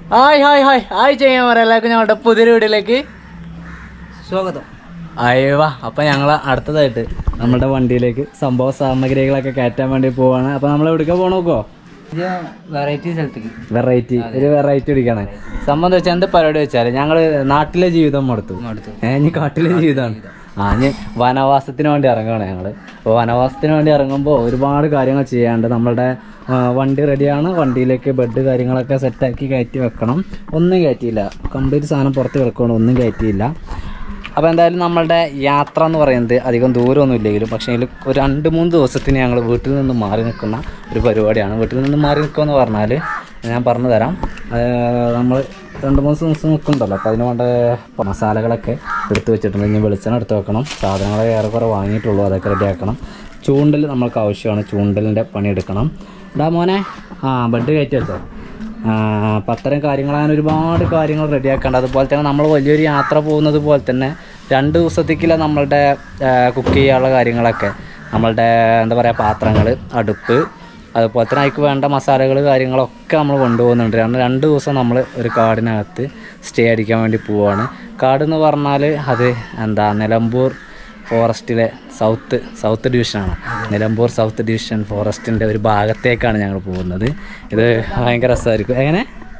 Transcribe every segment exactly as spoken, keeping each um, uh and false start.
Hi hi hi hi ചെയ്യാൻ പറയാം എല്ലാവർക്കും ഞങ്ങളുടെ പുതിയ വീഡിയോയിലേക്ക് സ്വാഗതം. അയ്യവാ, അപ്പം ഞങ്ങൾ അടുത്തതായിട്ട് നമ്മുടെ വണ്ടിയിലേക്ക് സംഭവ സാമഗ്രികളൊക്കെ കയറ്റാൻ വേണ്ടി പോവാണ്. അപ്പം നമ്മൾ എവിടേക്കാ പോകണം നോക്കോ? വെറൈറ്റി സ്ഥലത്തേക്ക് വെറൈറ്റി ഒരു വെറൈറ്റി പിടിക്കാണ്. സംഭവം എന്താ വെച്ചാൽ എന്ത് പരിപാടി വെച്ചാൽ ഞങ്ങൾ നാട്ടിലെ ജീവിതം മടുത്തു. ഏഹ് ഇനി കാട്ടിലെ ജീവിതമാണ്. ആ ഇനി വനവാസത്തിന് വേണ്ടി ഇറങ്ങുകയാണ് ഞങ്ങൾ. അപ്പോൾ വനവാസത്തിന് വേണ്ടി ഇറങ്ങുമ്പോൾ ഒരുപാട് കാര്യങ്ങൾ ചെയ്യാണ്ട്. നമ്മളുടെ വണ്ടി റെഡിയാണ്. വണ്ടിയിലേക്ക് ബെഡ് കാര്യങ്ങളൊക്കെ സെറ്റാക്കി കയറ്റി വെക്കണം. ഒന്നും കയറ്റിയില്ല, കംപ്ലീറ്റ് സാധനം പുറത്ത് കിടക്കുകയാണ്, ഒന്നും കയറ്റിയില്ല. അപ്പോൾ എന്തായാലും നമ്മളുടെ യാത്ര എന്ന് പറയുന്നത് അധികം ദൂരമൊന്നും ഇല്ലെങ്കിലും പക്ഷേ ഒരു രണ്ട് മൂന്ന് ദിവസത്തിന് ഞങ്ങൾ വീട്ടിൽ നിന്ന് മാറി നിൽക്കുന്ന ഒരു പരിപാടിയാണ്. വീട്ടിൽ നിന്ന് മാറി നിൽക്കുക എന്ന് പറഞ്ഞാൽ ഞാൻ പറഞ്ഞു തരാം. നമ്മൾ രണ്ട് മൂന്ന് ദിവസം നിൽക്കുന്നുണ്ടല്ലോ, അപ്പോൾ അതിന് വേണ്ട മസാലകളൊക്കെ എടുത്ത് വെച്ചിട്ടുണ്ട്. ഇനി വെളിച്ചെണ്ണ എടുത്ത് വെക്കണം. സാധനങ്ങളെ ഏറെക്കുറെ വാങ്ങിയിട്ടുള്ളൂ, അതൊക്കെ റെഡിയാക്കണം. ചൂണ്ടൽ നമ്മൾക്ക് ആവശ്യമാണ്, ചൂണ്ടലിൻ്റെ പണിയെടുക്കണം. ഇടാ മോനെ, ആ ബെഡ് കയറ്റി വെച്ചോ. അപ്പം അത്തരം കാര്യങ്ങൾ, അങ്ങനെ ഒരുപാട് കാര്യങ്ങൾ റെഡിയാക്കേണ്ട. അതുപോലെ തന്നെ നമ്മൾ വലിയൊരു യാത്ര പോകുന്നത് പോലെ തന്നെ രണ്ട് ദിവസത്തേക്കില്ല നമ്മളുടെ കുക്ക് ചെയ്യാനുള്ള കാര്യങ്ങളൊക്കെ, നമ്മളുടെ എന്താ പറയുക പാത്രങ്ങൾ, അടുപ്പ്, അതുപോലെ തന്നെ അതിക്ക് വേണ്ട മസാലകൾ കാര്യങ്ങളൊക്കെ നമ്മൾ കൊണ്ടുപോകുന്നുണ്ട്. കാരണം രണ്ട് ദിവസം നമ്മൾ ഒരു കാടിനകത്ത് സ്റ്റേ അടിക്കാൻ വേണ്ടി പോവുകയാണ്. കാടെന്ന് പറഞ്ഞാൽ അത് എന്താ നിലമ്പൂർ ഫോറസ്റ്റിലെ സൗത്ത് സൗത്ത് ഡിവിഷനാണ്. നിലമ്പൂർ സൗത്ത് ഡിവിഷൻ ഫോറസ്റ്റിൻ്റെ ഒരു ഭാഗത്തേക്കാണ് ഞങ്ങൾ പോകുന്നത്. ഇത് ഭയങ്കര രസമായിരിക്കും. എങ്ങനെ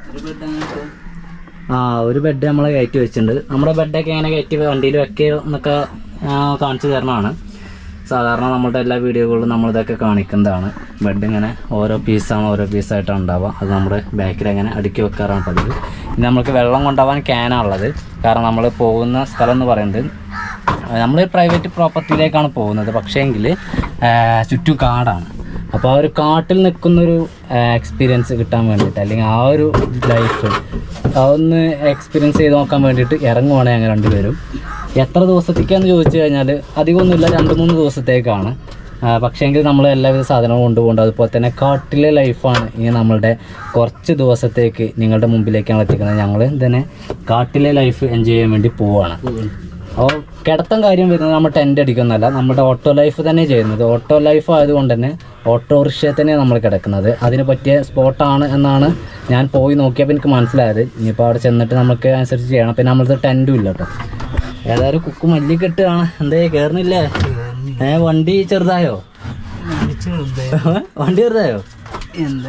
ആ ഒരു ബെഡ് നമ്മൾ കയറ്റി വെച്ചിട്ടുണ്ട്. നമ്മുടെ ബെഡൊക്കെ എങ്ങനെ കയറ്റി വണ്ടിയിൽ വെക്കുക എന്നൊക്കെ കാണിച്ചു തരണമാണ്. സാധാരണ നമ്മുടെ എല്ലാ വീഡിയോകളിലും നമ്മളിതൊക്കെ കാണിക്കുന്നതാണ്. ബെഡ് ഇങ്ങനെ ഓരോ പീസാണ് ഓരോ പീസായിട്ടാണ് ഉണ്ടാവുക. അത് നമ്മുടെ ബാക്കിൽ അങ്ങനെ അടുക്കി വെക്കാറാണ് പതിവ്. ഇനി നമുക്ക് വെള്ളം കൊണ്ടുപോകാൻ ക്യാനാണുള്ളത്. കാരണം നമ്മൾ പോകുന്ന സ്ഥലം എന്ന് പറയുന്നത് നമ്മൾ പ്രൈവറ്റ് പ്രോപ്പർട്ടിയിലേക്കാണ് പോകുന്നത്. പക്ഷേ എങ്കിൽ ചുറ്റും കാടാണ്. അപ്പോൾ ആ ഒരു കാട്ടിൽ നിൽക്കുന്നൊരു എക്സ്പീരിയൻസ് കിട്ടാൻ വേണ്ടിയിട്ട്, അല്ലെങ്കിൽ ആ ഒരു ലൈഫ് അതൊന്ന് എക്സ്പീരിയൻസ് ചെയ്ത് നോക്കാൻ വേണ്ടിയിട്ട് ഇറങ്ങുവാണ് ഞങ്ങൾ രണ്ടുപേരും. എത്ര ദിവസത്തേക്കാണെന്ന് ചോദിച്ചു കഴിഞ്ഞാൽ അധികമൊന്നുമില്ല, രണ്ട് മൂന്ന് ദിവസത്തേക്കാണ്. പക്ഷേ എങ്കിൽ നമ്മൾ എല്ലാവിധ സാധനങ്ങളും കൊണ്ടുപോകേണ്ടത്. അതുപോലെ തന്നെ കാട്ടിലെ ലൈഫാണ് ഇനി നമ്മളുടെ കുറച്ച് ദിവസത്തേക്ക് നിങ്ങളുടെ മുമ്പിലേക്കാണ് എത്തിക്കുന്നത്. ഞങ്ങൾ തന്നെ കാട്ടിലെ ലൈഫ് എൻജോയ് ചെയ്യാൻ വേണ്ടി പോവുകയാണ്. അപ്പോൾ കിടത്തം കാര്യം വരുന്നത് നമ്മൾ ടെൻ്റ് അടിക്കുന്നതല്ല, നമ്മുടെ ഓട്ടോ ലൈഫ് തന്നെ ചെയ്യുന്നത്. ഓട്ടോ ലൈഫ് ആയതുകൊണ്ട് തന്നെ ഓട്ടോറിക്ഷയിൽ തന്നെയാണ് നമ്മൾ കിടക്കുന്നത്. അതിന് പറ്റിയ സ്പോട്ടാണ് എന്നാണ് ഞാൻ പോയി നോക്കിയപ്പോൾ എനിക്ക് മനസ്സിലായത്. ഇനിയിപ്പോൾ അവിടെ ചെന്നിട്ട് നമുക്ക് അനുസരിച്ച് ചെയ്യണം. പിന്നെ നമ്മളത് ടെൻറ്റും ഇല്ല കേട്ടോ. ഏതായാലും കുക്ക് മല്ലിക്കെട്ടാണ്. എന്തേ കയറുന്നില്ലേ? ഏ വണ്ടി ചെറുതായോ? വണ്ടി ചെറുതായോ? എന്താ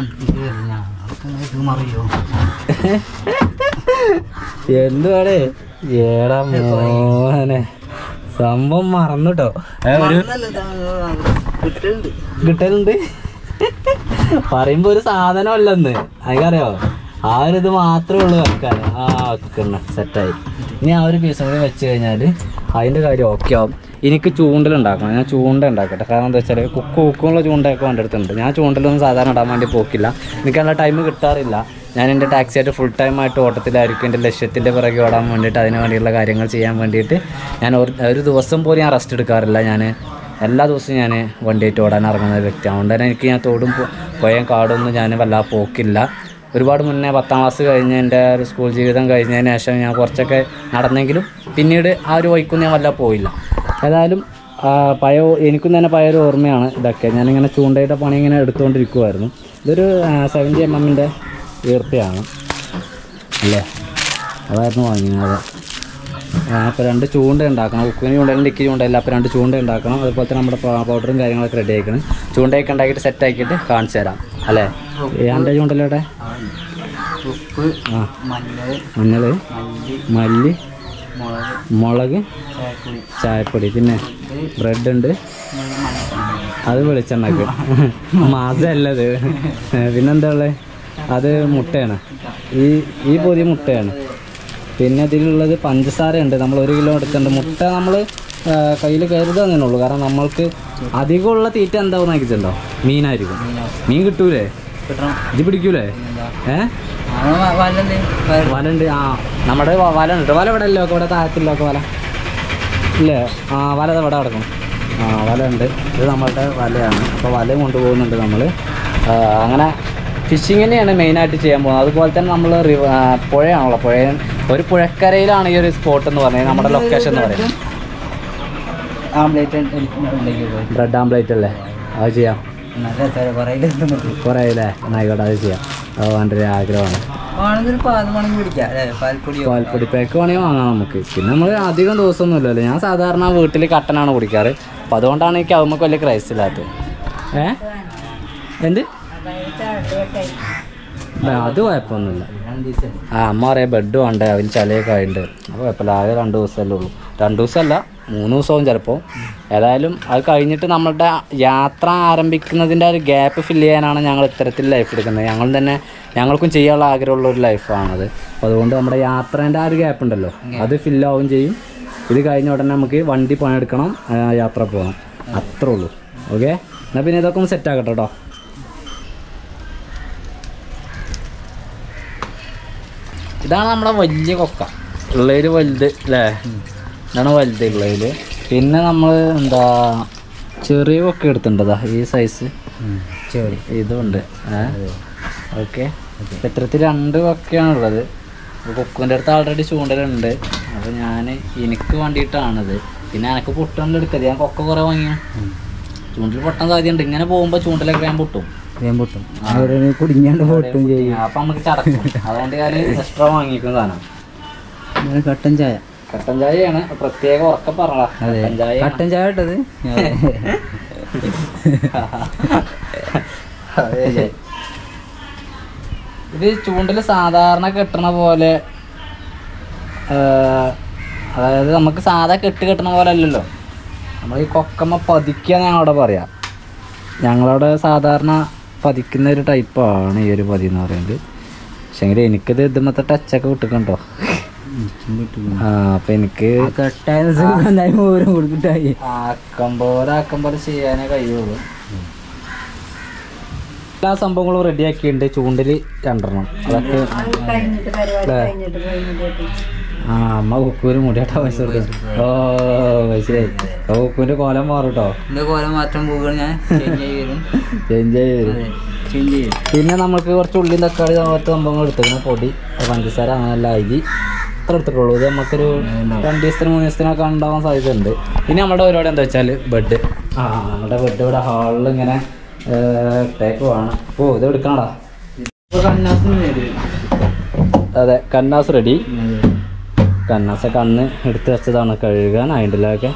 എന്തുവാടേ ഏടാ മോനെ, സംഭവം മറന്നു കേട്ടോ. കിട്ടലുണ്ട് പറയുമ്പോ ഒരു സാധനമല്ലെന്ന് അതിനറിയോ. ആ ഒരു ഇത് മാത്രമേ ഉള്ളൂ വെക്കാൻ. ആ വെക്കണ സെറ്റായി. ഇനി ആ ഒരു പീസും കൂടി വെച്ച് കഴിഞ്ഞാൽ അതിൻ്റെ കാര്യം ഓക്കെ ആവും. എനിക്ക് ചൂണ്ടലുണ്ടാക്കണം. ഞാൻ ചൂണ്ട ഉണ്ടാക്കട്ടെ. കാരണം എന്താ വെച്ചാൽ കുക്ക് കുക്കുള്ള ചൂണ്ടയൊക്കെ എൻ്റെ അടുത്തുണ്ട്. ഞാൻ ചൂണ്ടലൊന്നും സാധാരണ ഇടാൻ വേണ്ടി പോക്കില്ല. എനിക്ക് നല്ല ടൈം കിട്ടാറില്ല. ഞാൻ എൻ്റെ ടാക്സിയായിട്ട് ഫുൾ ടൈമായിട്ട് ഓട്ടത്തിലായിരിക്കും. എൻ്റെ ലക്ഷ്യത്തിൻ്റെ പിറകെ ഓടാൻ വേണ്ടിയിട്ട്, അതിന് വേണ്ടിയുള്ള കാര്യങ്ങൾ ചെയ്യാൻ വേണ്ടിയിട്ട് ഞാൻ ഒരു ദിവസം പോലും ഞാൻ റെസ്റ്റ് എടുക്കാറില്ല. ഞാൻ എല്ലാ ദിവസവും ഞാൻ വണ്ടിയായിട്ട് ഓടാൻ ഇറങ്ങുന്ന ഒരു വ്യക്തിയാണ്. അതുകൊണ്ട് തന്നെ എനിക്ക് ഞാൻ തോടും പോയാൽ കാടൊന്നും ഞാൻ വല്ലാതെ പോക്കില്ല. ഒരുപാട് മുന്നേ പത്താം ക്ലാസ് കഴിഞ്ഞ് എൻ്റെ ഒരു സ്കൂൾ ജീവിതം കഴിഞ്ഞതിന് ശേഷം ഞാൻ കുറച്ചൊക്കെ നടന്നെങ്കിലും പിന്നീട് ആ ഒരു വഴിക്കൊന്നും ഞാൻ വല്ല പോയില്ല. ഏതായാലും പഴയ എനിക്കും തന്നെ പഴയൊരു ഓർമ്മയാണ് ഇതൊക്കെ. ഞാനിങ്ങനെ ചൂണ്ടയുടെ പണി ഇങ്ങനെ എടുത്തുകൊണ്ടിരിക്കുമായിരുന്നു. ഇതൊരു സെവൻറ്റി എം എമ്മിൻ്റെ ഈർപ്പയാണ് അല്ലേ, അതായിരുന്നു വാങ്ങിയത്. അപ്പോൾ രണ്ട് ചൂണ്ട ഉണ്ടാക്കണം. ഉക്കുവിന് ചൂണ്ടയിലും ഇക്കി ചൂണ്ടയില്ല. അപ്പോൾ രണ്ട് ചൂണ്ട ഉണ്ടാക്കണം. അതുപോലെ തന്നെ നമ്മുടെ പൗഡറും കാര്യങ്ങളൊക്കെ റെഡി ആക്കണം. ചൂണ്ടയൊക്കെ ഉണ്ടാക്കിയിട്ട് സെറ്റാക്കിയിട്ട് കാണിച്ചു തരാം അല്ലേ. എൻ്റെ ചൂണ്ടല്ലോടെ ഉപ്പ്, ആ മഞ്ഞൾ, മഞ്ഞൾ, മല്ലി, മുളക്, ചായപ്പൊടി, പിന്നെ ബ്രെഡ് ഉണ്ട്. അത് വെളിച്ചെണ്ണക്ക് മാസമല്ലത്. പിന്നെന്താ ഉള്ളത്? അത് മുട്ടയാണ്. ഈ ഈ പൊതി മുട്ടയാണ്. പിന്നെ ഇതിലുള്ളത് പഞ്ചസാര ഉണ്ട്. നമ്മൾ ഒരു കിലോ എടുത്തിട്ടുണ്ട്. മുട്ട നമ്മൾ കയ്യിൽ കരുതുക തന്നെ ഉള്ളൂ. കാരണം നമ്മൾക്ക് അധികമുള്ള തീറ്റ എന്താണെന്ന് നോക്കിയിട്ടുണ്ടോ? മീനായിരിക്കും. മീൻ കിട്ടൂലേ? ഇത് പിടിക്കൂലേ? ഏ വലുണ്ട്. ആ നമ്മുടെ വല ഉണ്ട്. വല ഇവിടെ അല്ലോ, ഇവിടെ താഴത്തില്ലോ ഒക്കെ വല ഇല്ലേ? ആ വല ഇവിടെ കിടക്കും. ആ വല ഉണ്ട്. ഇത് നമ്മളുടെ വലയാണ്. അപ്പോൾ വല കൊണ്ടുപോകുന്നുണ്ട് നമ്മൾ. അങ്ങനെ ഫിഷിങ് തന്നെയാണ് മെയിനായിട്ട് ചെയ്യാൻ പോകുന്നത്. അതുപോലെ തന്നെ നമ്മൾ പുഴയാണല്ലോ, പുഴ ഒരു പുഴക്കരയിലാണ് ഈ ഒരു സ്പോട്ട് എന്ന് പറയുന്നത്. നമ്മുടെ ലൊക്കേഷൻ എന്ന് പറയുന്നത് ആംപ്ലേറ്റ്, ബ്രെഡ് ആംപ്ലേറ്റ് അല്ലേ? അത് ചെയ്യാം. നല്ല രസമാണ് കുറേ രസം കുറേ ആയില്ലേ എന്നായിക്കോട്ടെ അത് ചെയ്യാം അത് എൻ്റെ ഒരു ആഗ്രഹമാണ് ആണെങ്കിൽ പാൽ മണം കുടിക്കാം അല്ലേ പാൽപ്പൊടി പാൽപ്പൊടി പാക്ക് വേണമെങ്കിൽ വാങ്ങാം നമുക്ക് പിന്നെ നമ്മൾ അധികം ദിവസമൊന്നുമില്ലല്ലോ ഞാൻ സാധാരണ വീട്ടിൽ കട്ടനാണ് കുടിക്കാറ് അപ്പം അതുകൊണ്ടാണ് എനിക്ക് നമുക്ക് വലിയ ക്രൈസ് ഇല്ലാത്തത് ഏ എന്ത് അത് കുഴപ്പമൊന്നുമില്ല ആ അമ്മ പറയാം ബെഡ് വേണ്ടേ അതിന് ചളിയൊക്കെ ആയിട്ടുണ്ട് അപ്പോൾ കുഴപ്പമില്ല ആകെ രണ്ട് ദിവസമല്ലേ ഉള്ളൂ രണ്ട് ദിവസമല്ല മൂന്ന് ദിവസവും ചിലപ്പോൾ ഏതായാലും അത് കഴിഞ്ഞിട്ട് നമ്മളുടെ യാത്ര ആരംഭിക്കുന്നതിൻ്റെ ഒരു ഗ്യാപ്പ് ഫില്ല് ചെയ്യാനാണ് ഞങ്ങൾ ഇത്തരത്തിൽ ലൈഫ് എടുക്കുന്നത് ഞങ്ങൾ തന്നെ ഞങ്ങൾക്കും ചെയ്യാനുള്ള ആഗ്രഹമുള്ള ഒരു ലൈഫാണത് അപ്പോൾ അതുകൊണ്ട് നമ്മുടെ യാത്രേൻ്റെ ആ ഒരു ഗ്യാപ്പ് ഉണ്ടല്ലോ അത് ഫില്ലാവും ചെയ്യും ഇത് കഴിഞ്ഞ ഉടനെ നമുക്ക് വണ്ടി പണിയെടുക്കണം യാത്ര പോകണം അത്രേ ഉള്ളൂ ഓക്കെ എന്നാൽ പിന്നെ ഇതൊക്കെ ഒന്ന് സെറ്റ് ആക്കട്ടെ കേട്ടോ ഇതാണ് നമ്മുടെ വലിയ കൊക്ക ഉള്ളതിൽ വലുത് അല്ലേ ഇതാണ് വലുത് ഉള്ളതിൽ പിന്നെ നമ്മൾ എന്താ ചെറിയ കൊക്ക എടുത്തിട്ടുണ്ടതാ ഈ സൈസ് ചെറിയ ഇതുണ്ട് ഓക്കെ ഇത്തരത്തിൽ രണ്ട് കൊക്കയാണുള്ളത് കൊക്കുവിൻ്റെ അടുത്ത് ആൾറെഡി ചൂണ്ടലുണ്ട് അപ്പോൾ ഞാൻ എനിക്ക് വേണ്ടിയിട്ടാണിത് പിന്നെ എനിക്ക് പൊട്ടുകൊണ്ട് എടുക്കരുത് ഞാൻ കൊക്ക കുറേ വാങ്ങിയ ചൂണ്ടൽ പൊട്ടാൻ സാധ്യതയുണ്ട് ഇങ്ങനെ പോകുമ്പോൾ ചൂണ്ടലൊക്കെ ഞാൻ പൊട്ടും ഞാൻ പൊട്ടും അവിടെ കുടുങ്ങിയാണ്ട് പൊട്ടും ചെയ്യും അപ്പം നമുക്ക് ചടക്കും അതുകൊണ്ട് ഞാൻ എക്സ്ട്രാ വാങ്ങിക്കുന്ന സാധനം കട്ടൻ ചായ കട്ടൻ ചായയാണ് പ്രത്യേകം ഉറക്കെ പറഞ്ഞ കട്ടൻ ചായ കട്ടൻ ചായ ഇട്ടത് ഇത് ചൂണ്ടൽ സാധാരണ കെട്ടണ പോലെ അതായത് നമുക്ക് സാധാ കെട്ട് കെട്ടണ പോലെ അല്ലല്ലോ നമ്മൾ ഈ കൊക്കമ്മ പതിക്കുക ഞങ്ങളവിടെ പറയാം ഞങ്ങളവിടെ സാധാരണ പതിക്കുന്ന ഒരു ടൈപ്പാണ് ഈ ഒരു പതി എന്ന് പറയുന്നത് പക്ഷേങ്കിൽ എനിക്കിത് ഇതുമത്തെ ടച്ചൊക്കെ വിട്ടിട്ടുണ്ടോ ആ അപ്പം എനിക്ക് ആക്കം പോലെ ആക്കം പോലെ ചെയ്യാനേ കഴിയുള്ളൂ എല്ലാ സംഭവങ്ങളും റെഡിയാക്കിയിട്ടുണ്ട് ചൂണ്ടിൽ രണ്ടെണ്ണം അതൊക്കെ ആ അമ്മ കുക്കൂര് മുടിയാട്ടാ പൈസ കൊടുക്കും ഓ മനസ്സിലായി ഓ കുക്കൂൻ്റെ കോലം മാറും കേട്ടോ കോലം മാറ്റം പോകുക ഞാൻ ചേഞ്ച് ആയി വരും പിന്നെ നമുക്ക് കുറച്ച് ഉള്ളിയും തക്കാളി പോലത്തെ സംഭവങ്ങൾ എടുത്തേക്കണം പൊടി പഞ്ചസാര അങ്ങനെയല്ല അരി അത്ര എടുത്തിട്ടുള്ളൂ ഇത് നമുക്കൊരു രണ്ട് ദിവസത്തിന് മൂന്ന് ദിവസത്തിനൊക്കെ ഉണ്ടാവാൻ സാധ്യത ഉണ്ട് പിന്നെ നമ്മുടെ പരിപാടി എന്താ വെച്ചാൽ ബെഡ് ആ നമ്മുടെ ബെഡ് ഇവിടെ ഹാളിൽ ഇങ്ങനെ ടേക്ക് വേണം ഓ ഇത് എടുക്കണടാ അതെ കന്നാസ് റെഡി കന്നാസൊക്കെ അന്ന് എടുത്ത് വെച്ചതാണ് കഴുകാൻ അതിൻ്റെയൊക്കെ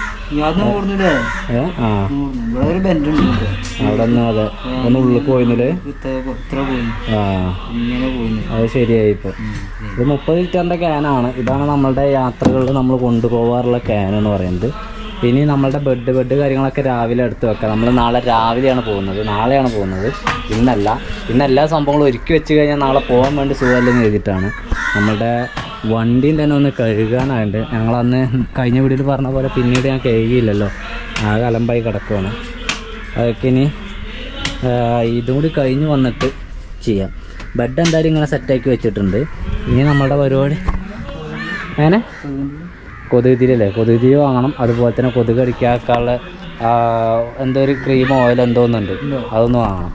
ആ അവിടെ നിന്ന് അതെ ഒന്ന് ഉള്ളിൽ പോയിന്നില്ലേ ആ അത് ശരിയായി ഇപ്പോൾ ഇത് മുപ്പത് ലിറ്ററിൻ്റെ ക്യാനാണ് ഇതാണ് നമ്മളുടെ യാത്രകളിൽ നമ്മൾ കൊണ്ടുപോകാറുള്ള ക്യാൻ എന്ന് പറയുന്നത് ഇനി നമ്മളുടെ ബെഡ് ബെഡ് കാര്യങ്ങളൊക്കെ രാവിലെ എടുത്ത് വെക്കാം നമ്മൾ നാളെ രാവിലെയാണ് പോകുന്നത് നാളെയാണ് പോകുന്നത് ഇന്നല്ല ഇന്ന് എല്ലാ സംഭവങ്ങളും ഒരുക്കി വെച്ച് കഴിഞ്ഞാൽ നാളെ പോകാൻ വേണ്ടി സുഖമല്ലെന്ന് എഴുതിയിട്ടാണ് നമ്മളുടെ വണ്ടിയും തന്നെ ഒന്ന് കഴുകാനായിട്ട് ഞങ്ങളന്ന് കഴിഞ്ഞ വീഡിയോയിൽ പറഞ്ഞ പോലെ പിന്നീട് ഞാൻ കഴുകിയില്ലല്ലോ ആകെ അലമ്പായി കിടക്കുവാണ് അതൊക്കെ ഇനി ഇതും കൂടി കഴിഞ്ഞ് വന്നിട്ട് ചെയ്യാം ബെഡ് എന്തായാലും ഇങ്ങനെ സെറ്റാക്കി വെച്ചിട്ടുണ്ട് ഇനി നമ്മളുടെ പരിപാടി അങ്ങനെ കൊതുക് തിരിയല്ലേ കൊതുക് തിരി വാങ്ങണം അതുപോലെ തന്നെ കൊതുക് അടിക്കാനുള്ള എന്തോ ഒരു ക്രീം ഓയിൽ എന്തോ ഒന്നുണ്ട് അതൊന്ന് വാങ്ങണം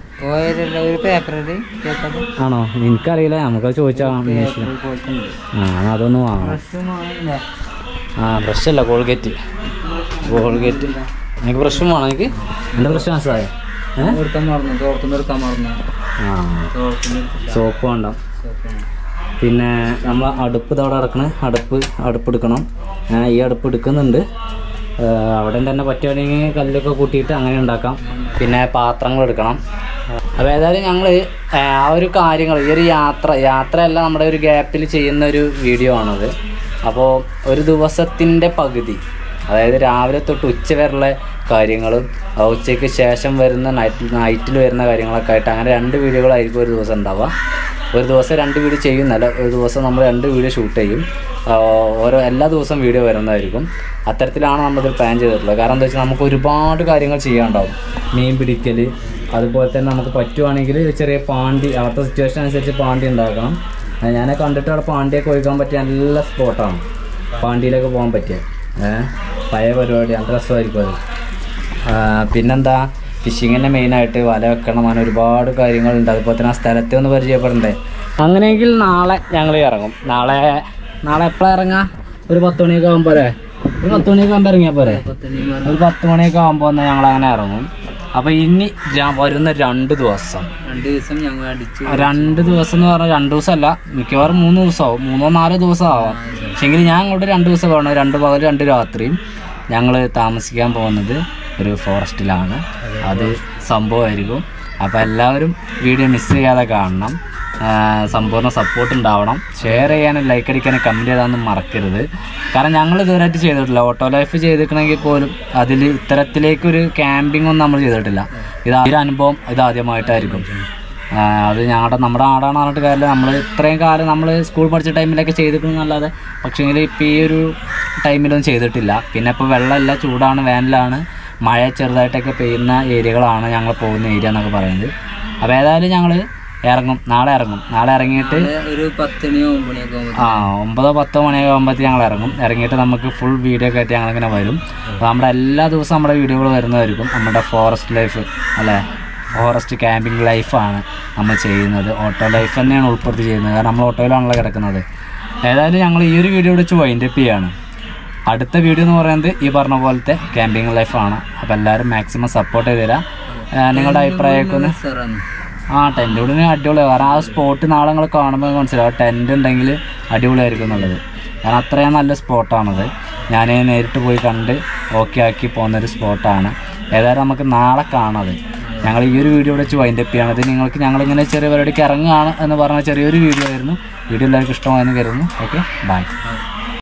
ആണോ എനിക്കറിയില്ല നമുക്ക് ചോദിച്ചാൽ ആ അതൊന്ന് വാങ്ങണം ആ ബ്രഷല്ല കോൾഗേറ്റ് കോൾഗേറ്റ് എനിക്ക് ബ്രഷും വേണം എനിക്ക് എൻ്റെ ബ്രഷ് മനസ്സിലായോ ആ സോപ്പ് വേണ്ട പിന്നെ നമ്മൾ അടുപ്പ് ഇതവിടെ അടക്കണേ അടുപ്പ് അടുപ്പ് എടുക്കണം ഈ അടുപ്പ് എടുക്കുന്നുണ്ട് അവിടെ തന്നെ പറ്റുകയാണെങ്കിൽ കല്ലൊക്കെ കൂട്ടിയിട്ട് അങ്ങനെ ഉണ്ടാക്കാം പിന്നെ പാത്രങ്ങൾ എടുക്കണം അപ്പോൾ ഏതായാലും ഞങ്ങൾ ആ ഒരു കാര്യങ്ങൾ ഈ ഒരു യാത്ര യാത്രയല്ല നമ്മുടെ ഒരു ഗ്യാപ്പിൽ ചെയ്യുന്ന ഒരു വീഡിയോ ആണത് അപ്പോൾ ഒരു ദിവസത്തിൻ്റെ പകുതി അതായത് രാവിലെ തൊട്ട് ഉച്ച വരെയുള്ള കാര്യങ്ങളും ഉച്ചയ്ക്ക് ശേഷം വരുന്ന നൈറ്റ് നൈറ്റിൽ വരുന്ന കാര്യങ്ങളൊക്കെ ആയിട്ട് അങ്ങനെ രണ്ട് വീഡിയോകളായിരിക്കും ഒരു ദിവസം ഉണ്ടാവുക ഒരു ദിവസം രണ്ട് വീഡിയോ ചെയ്യുന്നല്ല ഒരു ദിവസം നമ്മൾ രണ്ട് വീഡിയോ ഷൂട്ട് ചെയ്യും ഓരോ എല്ലാ ദിവസവും വീഡിയോ വരുന്നതായിരിക്കും അത്തരത്തിലാണ് നമ്മളിത് പ്ലാൻ ചെയ്തിട്ടുള്ളത് കാരണം എന്താ വെച്ചാൽ നമുക്ക് ഒരുപാട് കാര്യങ്ങൾ ചെയ്യാനുണ്ടാവും മീൻ പിടിക്കൽ അതുപോലെ തന്നെ നമുക്ക് പറ്റുവാണെങ്കിൽ ചെറിയ പാണ്ടി അവിടുത്തെ സിറ്റുവേഷൻ അനുസരിച്ച് പാണ്ടി ഉണ്ടാക്കണം ഞാൻ കണ്ടിട്ട് അവിടെ പാണ്ടിയൊക്കെ ഒഴിക്കാൻ പറ്റിയ നല്ല സ്പോട്ടാണ് പാണ്ടിയിലൊക്കെ പോകാൻ പറ്റിയ ഏഹ് പഴയ പരിപാടി നല്ല രസമായിരിക്കും അത് പിന്നെന്താ ഫിഷിങ്ങിൻ്റെ മെയിനായിട്ട് വല വെക്കണം അങ്ങനെ ഒരുപാട് കാര്യങ്ങളുണ്ട് അതുപോലെ തന്നെ ആ സ്ഥലത്തെ ഒന്ന് പരിചയപ്പെടണ്ടേ അങ്ങനെയെങ്കിൽ നാളെ ഞങ്ങൾ ഇറങ്ങും നാളെ നാളെ എപ്പോഴാണ് ഇറങ്ങാം ഒരു പത്ത് മണിയൊക്കെ ആകുമ്പോൾ പോരെ ഒരു പത്ത് മണിയൊക്കെ ആകുമ്പോൾ ഇറങ്ങിയാൽ പോരെ ഒരു പത്ത് മണിയൊക്കെ ആകുമ്പോൾ ഒന്ന് ഞങ്ങൾ അങ്ങനെ ഇറങ്ങും അപ്പോൾ ഇനി ര- വരുന്ന രണ്ട് ദിവസം രണ്ട് ദിവസം ഞങ്ങൾ അടിച്ച് രണ്ട് ദിവസം എന്ന് പറഞ്ഞാൽ രണ്ട് ദിവസമല്ല, മിക്കവാറും മൂന്ന് ദിവസമാവും, മൂന്നോ നാലോ ദിവസം ആവാം. പക്ഷെങ്കിൽ ഞാൻ അങ്ങോട്ട് രണ്ട് ദിവസം പോകണം, രണ്ട് പകൽ രണ്ട് രാത്രിയും. ഞങ്ങൾ താമസിക്കാൻ പോകുന്നത് ഒരു ഫോറസ്റ്റിലാണ്. അത് സംഭവമായിരിക്കും. അപ്പോൾ എല്ലാവരും വീഡിയോ മിസ് ചെയ്യാതെ കാണണം. സമ്പൂർണ്ണ സപ്പോർട്ട് ഉണ്ടാവണം. ഷെയർ ചെയ്യാനും ലൈക്ക് അടിക്കാനും കമൻറ്റ് ചെയ്താന്നും മറക്കരുത്. കാരണം ഞങ്ങൾ ഇതുവരെയായിട്ട് ചെയ്തിട്ടില്ല. ഓട്ടോ ലൈഫ് ചെയ്തിരിക്കണമെങ്കിൽ പോലും അതിൽ ഇത്തരത്തിലേക്കൊരു ക്യാമ്പിംഗ് ഒന്നും നമ്മൾ ചെയ്തിട്ടില്ല. ഇത് ഒരു അനുഭവം ഇതാദ്യമായിട്ടായിരിക്കും. അത് ഞങ്ങളുടെ നമ്മുടെ നാടാണ് പറഞ്ഞിട്ട് കാര്യമില്ല. നമ്മൾ ഇത്രയും കാലം നമ്മൾ സ്കൂൾ പഠിച്ച ടൈമിലൊക്കെ ചെയ്തിട്ടുണ്ടെന്നല്ലാതെ പക്ഷേങ്കിൽ ഇപ്പോൾ ഈ ഒരു ടൈമിലൊന്നും ചെയ്തിട്ടില്ല. പിന്നെ ഇപ്പോൾ വെള്ളമില്ല, ചൂടാണ്, വേനലാണ്, മഴ ചെറുതായിട്ടൊക്കെ പെയ്യുന്ന ഏരിയകളാണ് ഞങ്ങൾ പോകുന്ന ഏരിയ എന്നൊക്കെ പറയുന്നത്. അപ്പോൾ ഏതായാലും ഞങ്ങൾ ഇറങ്ങും, നാളെ ഇറങ്ങും. നാളെ ഇറങ്ങിയിട്ട് ഒരു പത്ത് മണിയോ ഒമ്പത് മണിയൊക്കെ ആ ഒമ്പതോ പത്തോ മണിയൊക്കെ ആകുമ്പോഴത്തേക്ക് ഞങ്ങൾ ഇറങ്ങും. ഇറങ്ങിയിട്ട് നമുക്ക് ഫുൾ വീഡിയോ ഒക്കെ ആയിട്ട് ഞങ്ങളിങ്ങനെ വരും. അപ്പോൾ നമ്മുടെ എല്ലാ ദിവസവും നമ്മുടെ വീഡിയോകൾ വരുന്നതായിരിക്കും. നമ്മുടെ ഫോറസ്റ്റ് ലൈഫ് അല്ലേ, ഫോറസ്റ്റ് ക്യാമ്പിംഗ് ലൈഫാണ് നമ്മൾ ചെയ്യുന്നത്. ഓട്ടോ ലൈഫ് തന്നെയാണ് ഉൾപ്പെടുത്തി ചെയ്യുന്നത്. കാരണം നമ്മൾ ഓട്ടോയിലാണല്ലോ കിടക്കുന്നത്. ഏതായാലും ഞങ്ങൾ ഈ ഒരു വീഡിയോ വെച്ച് വൈൻഡപ്പ് ചെയ്യാണ്. അടുത്ത വീഡിയോ എന്ന് പറയുന്നത് ഈ പറഞ്ഞ പോലത്തെ ക്യാമ്പിംഗ് ലൈഫാണ്. അപ്പോൾ എല്ലാവരും മാക്സിമം സപ്പോർട്ട് ചെയ്ത് തരാം. നിങ്ങളുടെ അഭിപ്രായമൊക്കെ ഒന്ന് ആ ടെൻ്റ് കൂടി അടിപൊളിയാണ്. കാരണം ആ സ്പോട്ട് നാളെ നിങ്ങൾ കാണുമ്പോൾ മനസ്സിലാവും ടെൻ്റ് ഉണ്ടെങ്കിൽ അടിപൊളിയായിരിക്കും എന്നുള്ളത്. കാരണം അത്രയും നല്ല സ്പോട്ടാണത്. ഞാൻ നേരിട്ട് പോയി കണ്ട് ഓക്കെ ആക്കി പോകുന്നൊരു സ്പോട്ടാണ്. ഏതായാലും നമുക്ക് നാളെ കാണാതെ ഞങ്ങൾ ഈ ഒരു വീഡിയോ വെച്ച് വൈൻഡപ്പ് ചെയ്യണത്. നിങ്ങൾക്ക് ഞങ്ങളിങ്ങനെ ചെറിയ പരിപാടിക്ക് ഇറങ്ങുകയാണ് എന്ന് പറഞ്ഞ ചെറിയൊരു വീഡിയോ ആയിരുന്നു. വീഡിയോ എല്ലാവർക്കും ഇഷ്ടമായെന്ന് കരുതുന്നു. Okay, by.